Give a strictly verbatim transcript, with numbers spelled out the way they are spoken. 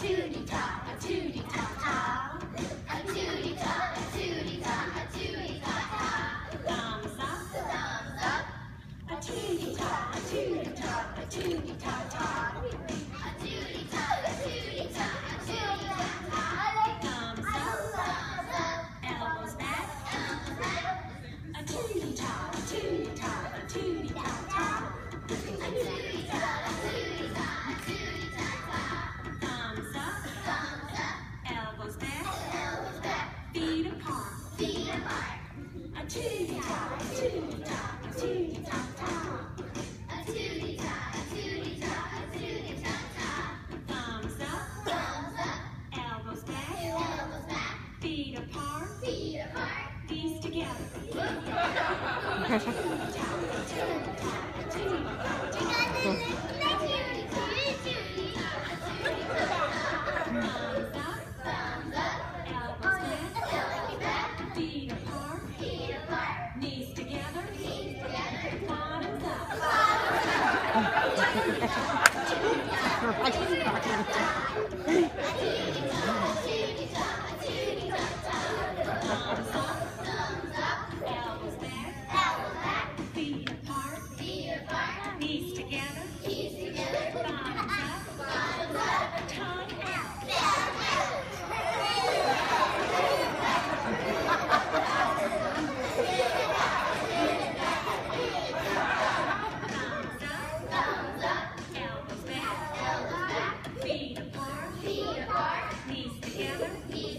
tootie top, a tootie top top. A tootie top, a tootie top, a tootie top top. Thumbs up, thumbs up. A tootie top, a tootie top, a tootie top top. A tootie top, a tootie top, a tootie top top. Thumbs up, thumbs up. Elbows back, elbows back. A tootie top, a tootie top, a tootie top top. A tootie top, a tootie top, a tootie top top. Thumbs up, thumbs up. Elbows back, elbows back. Feet apart, feet apart. A tootie top, a tootie top, a tootie top top. A tootie top, a tootie top, a tootie top top. Thumbs up, thumbs up. Elbows back, elbows back. Feet apart, feet apart. Knees together. Feet apart, knees together.